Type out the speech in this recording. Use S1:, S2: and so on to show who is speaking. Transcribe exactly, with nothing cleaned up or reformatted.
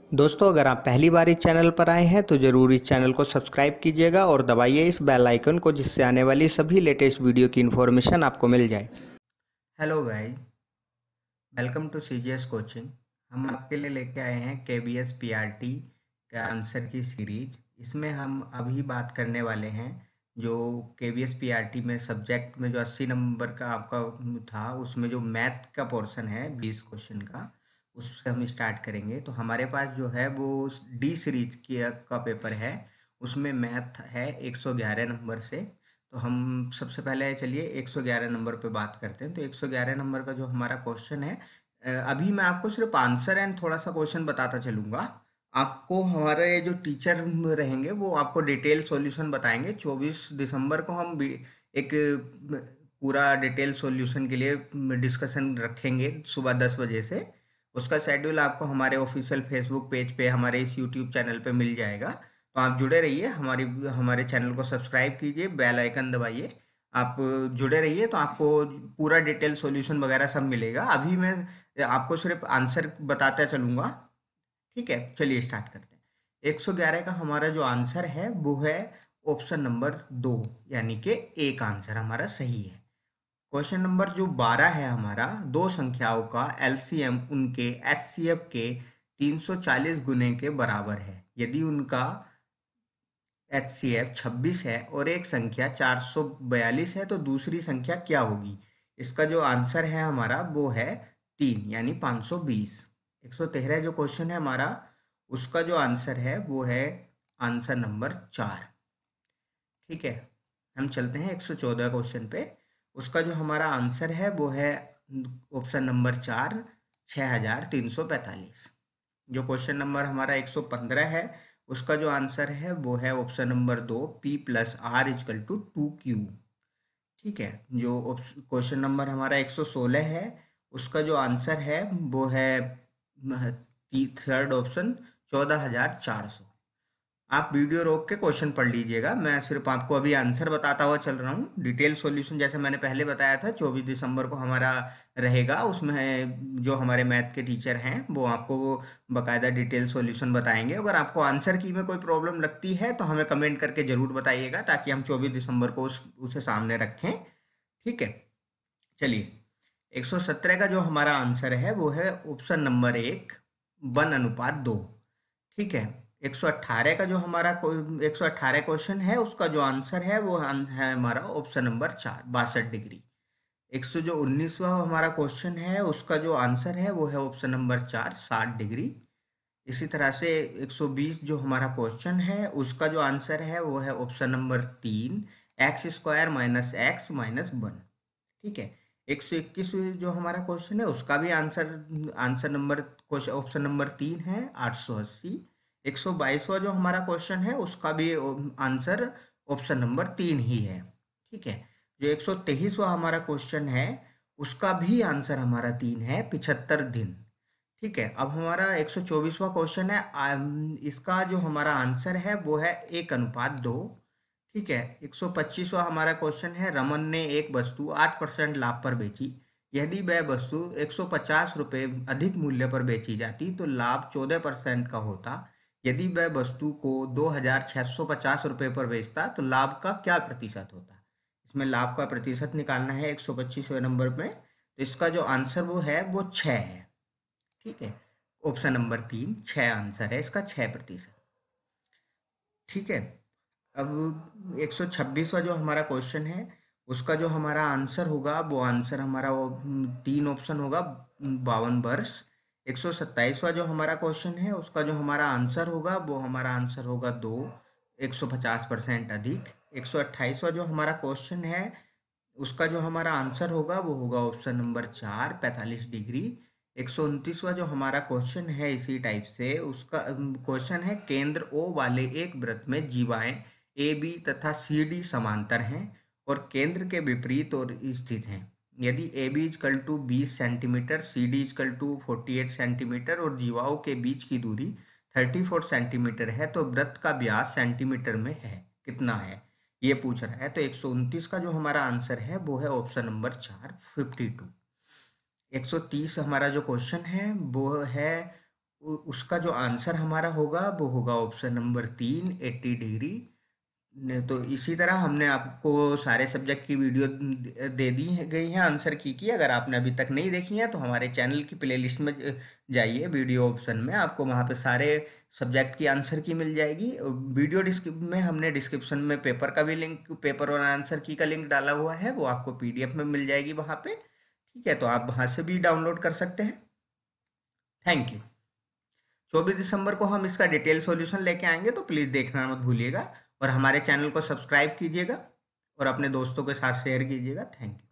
S1: दोस्तों, अगर आप पहली बार इस चैनल पर आए हैं तो ज़रूर इस चैनल को सब्सक्राइब कीजिएगा और दबाइए इस बेल आइकन को, जिससे आने वाली सभी लेटेस्ट वीडियो की इन्फॉर्मेशन आपको मिल जाए। Hello guys, welcome to CGS coaching. हम आपके लिए लेके आए हैं केवीएस पीआरटी का आंसर की सीरीज। इसमें हम अभी बात करने वाले हैं जो केवीएस पीआरटी में सब्जेक्ट में जो अस्सी नंबर का आपका था, उसमें जो मैथ का पोर्शन है बीस क्वेश्चन का, उससे हम स्टार्ट करेंगे। तो हमारे पास जो है वो डी सीरीज की का पेपर है, उसमें मैथ है एक सौ ग्यारह नंबर से। तो हम सबसे पहले चलिए एक सौ ग्यारह नंबर पे बात करते हैं। तो एक सौ ग्यारह नंबर का जो हमारा क्वेश्चन है, अ, अभी मैं आपको सिर्फ आंसर एंड थोड़ा सा क्वेश्चन बताता चलूँगा। आपको हमारे जो टीचर रहेंगे वो आपको डिटेल सॉल्यूशन बताएंगे। चौबीस दिसंबर को हम भी एक अ, पूरा डिटेल सॉल्यूशन के लिए डिस्कशन रखेंगे सुबह दस बजे से। उसका शेड्यूल आपको हमारे ऑफिशियल फेसबुक पेज पे, हमारे इस यूट्यूब चैनल पे मिल जाएगा। तो आप जुड़े रहिए, हमारी हमारे चैनल को सब्सक्राइब कीजिए, बेल आइकन दबाइए, आप जुड़े रहिए। तो आपको पूरा डिटेल सॉल्यूशन वगैरह सब मिलेगा। अभी मैं आपको सिर्फ आंसर बताता चलूँगा। ठीक है, चलिए स्टार्ट करते हैं। एक सौ ग्यारह का हमारा जो आंसर है वो है ऑप्शन नंबर दो, यानी कि एक आंसर हमारा सही है। क्वेश्चन नंबर जो बारह है हमारा, दो संख्याओं का एलसीएम उनके एचसीएफ के तीन सौ चालीस गुने के बराबर है यदि उनका एचसीएफ छब्बीस है और एक संख्या चार सौ बयालीस है, तो दूसरी संख्या क्या होगी? इसका जो आंसर है हमारा वो है तीन, यानी पाँच सौ बीस। एक सौ तेरह जो क्वेश्चन है हमारा, उसका जो आंसर है वो है आंसर नंबर चार। ठीक है, हम चलते हैं एक सौ चौदह क्वेश्चन पे। उसका जो हमारा आंसर है वो है ऑप्शन नंबर चार, छः हजार तीन सौ पैंतालीस। जो क्वेश्चन नंबर हमारा एक सौ पंद्रह है, उसका जो आंसर है वो है ऑप्शन नंबर दो, P plus R equal to two Q. ठीक है, जो क्वेश्चन नंबर हमारा एक सौ सोलह है, उसका जो आंसर है वो है थर्ड ऑप्शन, चौदह हजार चार सौ। आप वीडियो रोक के क्वेश्चन पढ़ लीजिएगा, मैं सिर्फ आपको अभी आंसर बताता हुआ चल रहा हूँ। डिटेल सॉल्यूशन जैसे मैंने पहले बताया था चौबीस दिसंबर को हमारा रहेगा, उसमें जो हमारे मैथ के टीचर हैं वो आपको वो बकायदा डिटेल सॉल्यूशन बताएंगे। अगर आपको आंसर की में कोई प्रॉब्लम लगती है तो हमें कमेंट करके ज़रूर बताइएगा, ताकि हम चौबीस दिसंबर को उस उसे सामने रखें। ठीक है, चलिए एक सौ सत्रह का जो हमारा आंसर है वो है ऑप्शन नंबर एक, वन अनुपात दो। ठीक है, एक सौ अट्ठारह का जो हमारा एक सौ अट्ठारह क्वेश्चन है, उसका जो आंसर है वो आन- है हमारा ऑप्शन नंबर चार, बासठ डिग्री। एक सौ जो उन्नीसवा हमारा क्वेश्चन है, उसका जो आंसर है वो है ऑप्शन नंबर चार, साठ डिग्री। इसी तरह से एक सौ बीस जो हमारा क्वेश्चन है, उसका जो आंसर है वो है ऑप्शन नंबर तीन, X square minus X minus one. ठीक है, एक सौ इक्कीस जो हमारा क्वेश्चन है, उसका भी answer answer number question option number तीन है, आठ सौ अस्सी। एक सौ बाईसवा जो हमारा क्वेश्चन है, उसका भी आंसर ऑप्शन नंबर तीन ही है। ठीक है, जो एक सौ तेईसवा हमारा क्वेश्चन है, उसका भी आंसर हमारा तीन है, पिछहत्तर दिन। ठीक है, अब हमारा एक सौ चौबीसवा क्वेश्चन है, आम, इसका जो हमारा आंसर है वो है एक अनुपात दो। ठीक है, एक सौ पच्चीसवा हमारा क्वेश्चन है, रमन ने एक वस्तु आठ परसेंट लाभ पर बेची। यदि वह वस्तु एक सौ पचास रुपये अधिक मूल्य पर बेची जाती तो लाभ चौदह परसेंट का होता। यदि वह वस्तु को दो हजार छः सौ पचास रुपये पर बेचता तो लाभ का क्या प्रतिशत होता? इसमें लाभ का प्रतिशत निकालना है एक सौ पच्चीसवें नंबर में। तो इसका जो आंसर वो है वो छः है। ठीक है, ऑप्शन नंबर तीन, छः आंसर है इसका, छः प्रतिशत। ठीक है, अब एक सौ छब्बीसवा जो हमारा क्वेश्चन है, उसका जो हमारा आंसर होगा वो आंसर हमारा वो हम्म, तीन ऑप्शन होगा, बावन वर्ष। एक सौ सत्ताईसवा जो हमारा क्वेश्चन है, उसका जो हमारा आंसर होगा वो हमारा आंसर होगा दो, एक सौ पचास परसेंट अधिक। एक सौ अट्ठाईसवा जो हमारा क्वेश्चन है, उसका जो हमारा आंसर होगा वो होगा ऑप्शन नंबर चार, पैंतालीस डिग्री। एक सौ उनतीसवा जो हमारा क्वेश्चन है इसी टाइप से, उसका क्वेश्चन है, केंद्र ओ वाले एक वृत्त में जीवाएं ए बी तथा सी डी समांतर हैं और केंद्र के विपरीत और स्थित हैं। यदि ए बी इजकल टू बीस centimetre, C D equal to forty eight centimetre और जीवाओं के बीच की दूरी थर्टी फोर सेंटीमीटर है, तो वृत्त का व्यास सेंटीमीटर में है कितना है, ये पूछ रहा है। तो एक सौ उनतीस का जो हमारा आंसर है वो है ऑप्शन नंबर चार, फिफ्टी टू। एक सौ तीस हमारा जो क्वेश्चन है वो है, उ- उसका जो आंसर हमारा होगा वो होगा ऑप्शन नंबर तीन, एट्टी डिग्री। ने तो इसी तरह हमने आपको सारे सब्जेक्ट की वीडियो द- दे दी है गई है आंसर की की अगर आपने अभी तक नहीं देखी है तो हमारे चैनल की प्लेलिस्ट में ज- जाइए, वीडियो ऑप्शन में आपको वहाँ पे सारे सब्जेक्ट की आंसर की मिल जाएगी। और वीडियो डिस्क्रिप में हमने डिस्क्रिप्शन में पेपर का भी लिंक, पेपर और आंसर की का लिंक डाला हुआ है, वो आपको पीडीएफ में मिल जाएगी वहाँ पे। ठीक है, तो आप वहाँ से भी डाउनलोड कर सकते हैं। Thank you. चौबीस दिसंबर को हम इसका डिटेल सॉल्यूशन लेके आएंगे, तो प्लीज़ देखना मत भूलिएगा और हमारे चैनल को सब्सक्राइब कीजिएगा और अपने दोस्तों के साथ शेयर कीजिएगा। Thank you.